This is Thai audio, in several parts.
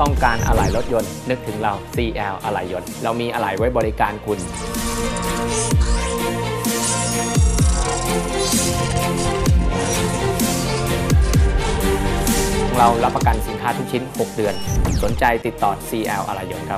ต้องการอะไหล่รถยนต์นึกถึงเรา CL อะไหล่ยนต์เรามีอะไหล่ไว้บริการคุณเรารับประกันสินค้าทุกชิ้น 6 เดือนสนใจติดต่อ CL อะไหล่ยนต์ครับ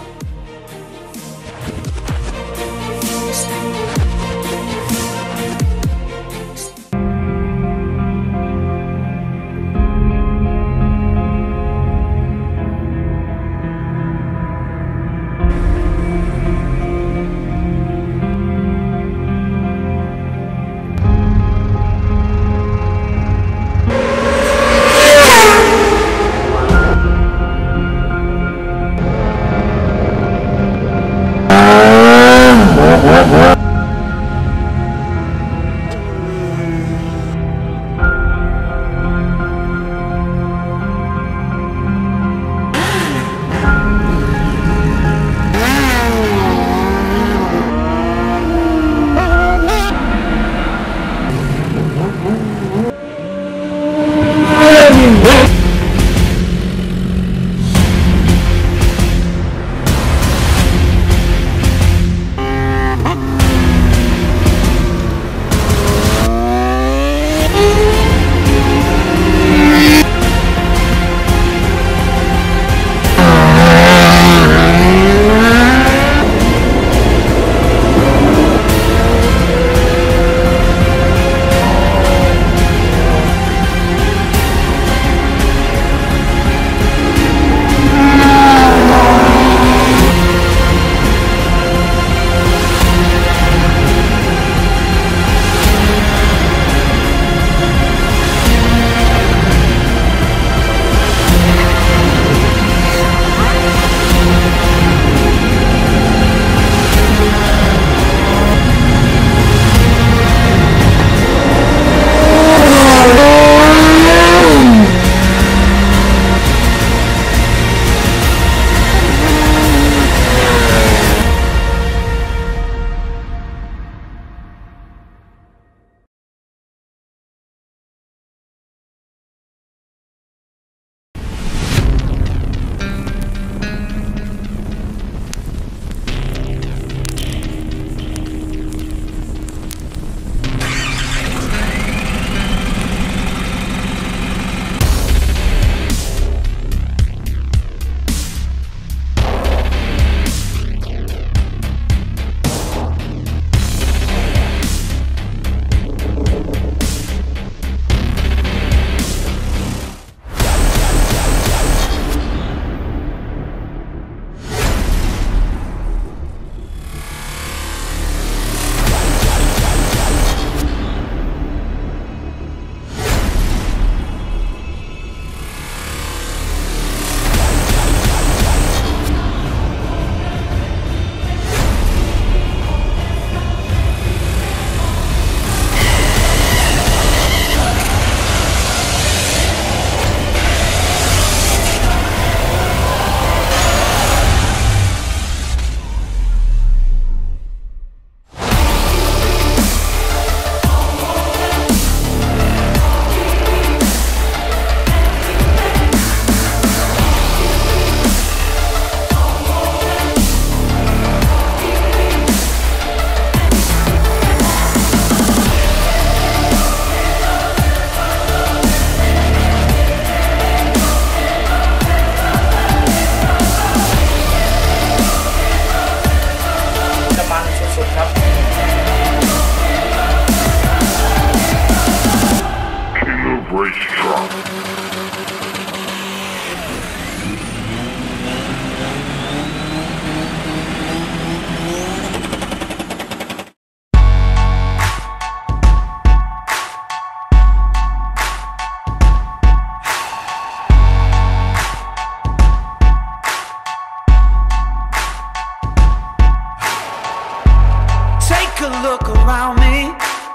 Take a look around me,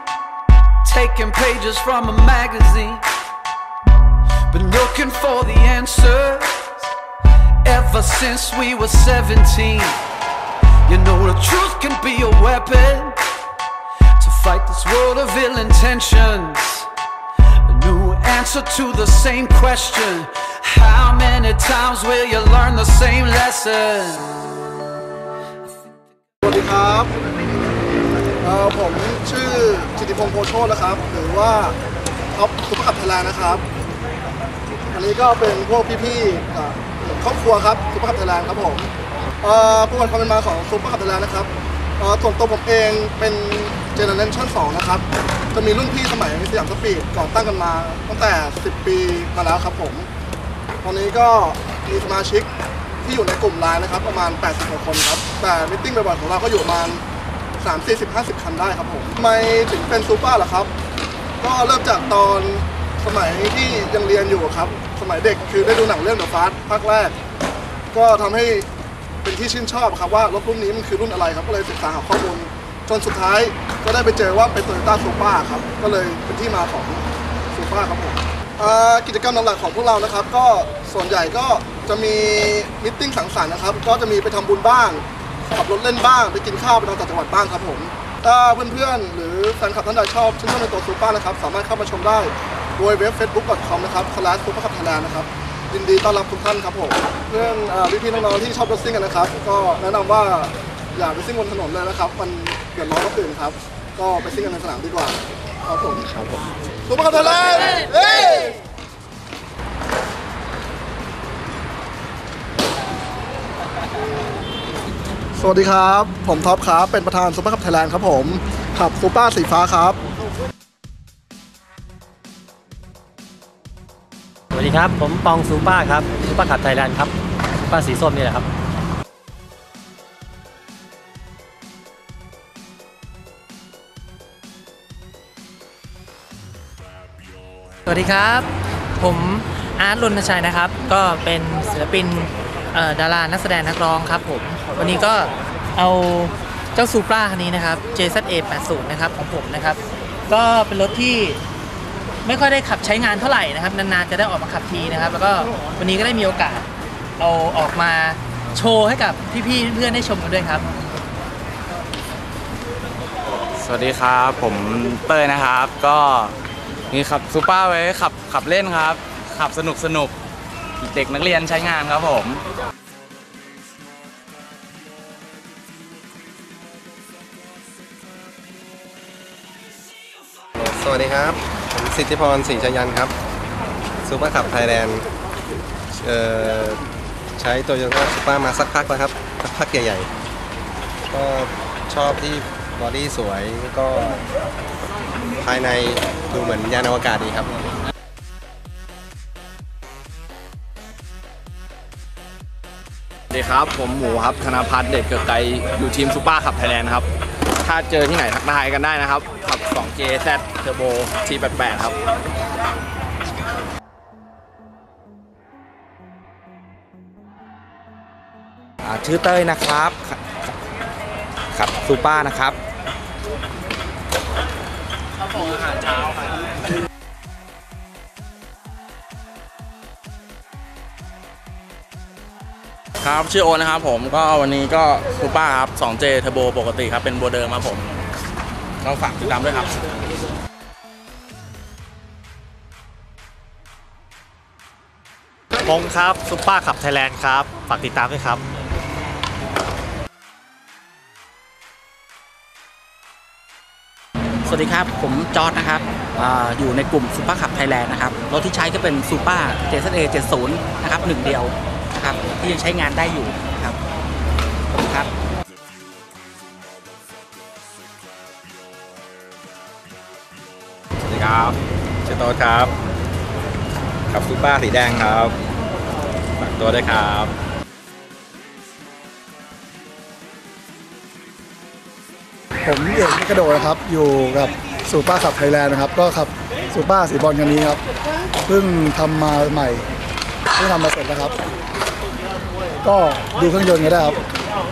taking pages from a magazine. Been looking for the answers ever since we were 17. You know the truth can be a weapon to fight this world of ill intentions. A new answer answer to the same question. How many times will you learn the same lesson? สวัสดีครับผมชื่อจิติพงษ์โพโชตินะครับหรือว่าท็อปซุปเปอร์คัพไทยแลนด์นะครับอันนี้ก็เป็นพวกพี่ๆครอบครัวครับซุปเปอร์คัพไทยแลนด์ครับผมประวัติความเป็นมาของซุปเปอร์คัพไทยแลนด์นะครับส่วนตัวผมเองเป็นเจเนอเรชั่น 2นะครับจะมีรุ่นพี่สมัยสยามสปีดก่อตั้งกันมาตั้งแต่10 ปีมาแล้วครับผมตอนนี้ก็มีสมาชิกที่อยู่ในกลุ่มไลน์นะครับประมาณ80กว่าคนครับแต่มิทติ้งบ่อยๆของเราก็อยู่ประมาณ30-50 คันได้ครับผมทำไมถึงเป็นซูเปอร์ล่ะครับก็เริ่มจากตอนสมัยที่ยังเรียนอยู่ครับสมัยเด็กคือได้ดูหนังเรื่อง The Fast ภาคแรกก็ทำให้เป็นที่ชื่นชอบครับว่ารถรุ่นนี้มันคือรุ่นอะไรครับก็เลยศึกษาหาข้อมูลจนสุดท้ายก็ได้ไปเจอว่าเป็น Toyota Supra ครับก็เลยเป็นที่มาของ Supra ครับผมกิจกรรมหลักๆของพวกเรานะครับก็ส่วนใหญ่ก็จะมีมิทติ้งสังสรรค์นะครับก็จะมีไปทำบุญบ้างขับรถเล่นบ้างไปกินข้าวไปนอนต่างจังหวัดบ้างครับผมถ้าเพื่อนๆหรือแฟนคลับท่านใดชอบชื่นชอบในตัวซูเปอร์นะครับสามารถเข้ามาชมได้โดยเว็บ facebook.com นะครับ/supercupthailand นะครับยินดีต้อนรับทุกท่านครับผมเพื่อนพี่ๆน้องๆที่ชอบรถซิ่งกันนะครับก็แนะนำว่าอย่าไปซิ่งบนถนนเลยนะครับมันเดือดร้อนคนอื่นครับก็ไปซิ่งกันในสนามดีกว่าครับผมซูเปอร์คัพไทยแลนด์สวัสดีครับผมท็อปครับเป็นประธานซุปเปอร์คัพไทยแลนด์ครับผมขับซูเปอร์สีฟ้าครับสวัสดีครับผมปองซูเปอร์ครับซูเปอร์คัพไทยแลนด์ครับซูเปอร์สีส้มนี่แหละครับสวัสดีครับผมอาร์ต รณชัยนะครับก็เป็นศิลปินดารานักแสดงนักร้องครับผมวันนี้ก็เอาเจ้าซูปราคันนี้นะครับ JZA80 นะครับของผมนะครับก็เป็นรถที่ไม่ค่อยได้ขับใช้งานเท่าไหร่นะครับนานๆจะได้ออกมาขับทีนะครับแล้วก็วันนี้ก็ได้มีโอกาสเอาออกมาโชว์ให้กับพี่ๆเพื่อนๆได้ชมกันด้วยครับสวัสดีครับผมเต้ยนะครับก็นี่ขับซูเปอร์ไว้ขับเล่นครับขับสนุกเด็กนักเรียนใช้งานครับผมสวัสดีครับผมสิทธิพร ศรีชยันครับซูเปอร์คัพไทยแลนด์ใช้โตโยต้าซูเปอร์มาสักพักแล้วครับสักพักใหญ่ๆก็ชอบที่บอดี้สวยก็ภายในดูเหมือนยานอวกาศดีครับสวัสดีครับผมหมูครับธนพัฒน์เดชเกิดไกรอยู่ทีมซูเปอร์คัพไทยแลนด์ครับถ้าเจอที่ไหนทักทายกันได้นะครับขับ 2JZ Turbo T88 ครับชื่อเต้ยนะครับขับซูเปอร์นะครับครับผมอาหารเช้าครับชื่อโอนะครับผมก็วันนี้ก็ซูเปอร์ครับ 2J Turbo ปกติครับเป็นโบเดิมครับผมก็ฝากติดตามด้วยครับพงครับซูเปอร์คัพไทยแลนด์ครับฝากติดตามด้วยครับสวัสดีครับผมจอร์จนะครับอยู่ในกลุ่มซูเปอร์คัพไทยแลนด์นะครับรถที่ใช้ก็เป็นซูเปอร์ JZA70 นะครับหนึ่งเดียวนะครับที่ยังใช้งานได้อยู่ครับขอบคุณครับสวัสดีครับชื่อโต๊ดครับขับซูเปอร์สีแดงครับฝากตัวด้วยครับผมเอกนิกระโดดนะครับอยู่กับซูเปอร์คัพไทยแลนด์นะครับก็ขับซูเปอร์สีบอลคันนี้ครับเพิ่งทำมาใหม่เพิ่งทำมาเสร็จแล้วครับก็ดูเครื่องยนต์กันได้ครับ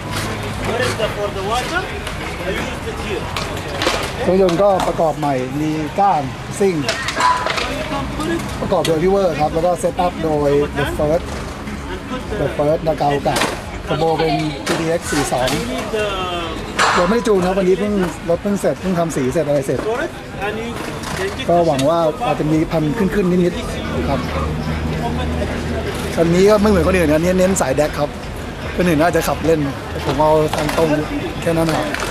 เครื่องยนต์ก็ประกอบใหม่มีก้านซิ่งประกอบโดยพี่เวอร์ครับแล้วก็เซตอัพโดย The First นาเกากับเทอร์โบเป็น GTX 42 เดี๋ยวไม่ได้จูนครับวันนี้รถเพิ่งเสร็จเพิ่งทำสีเสร็จอะไรเสร็จก็หวังว่าอาจจะมีพันขึ้นนิดๆครับคันนี้ก็ไม่เหมือนคนอื่นนะเน้นสายแดกครับคนอื่นน่าจะขับเล่นผมเอาทางตรงแค่นั้นครับ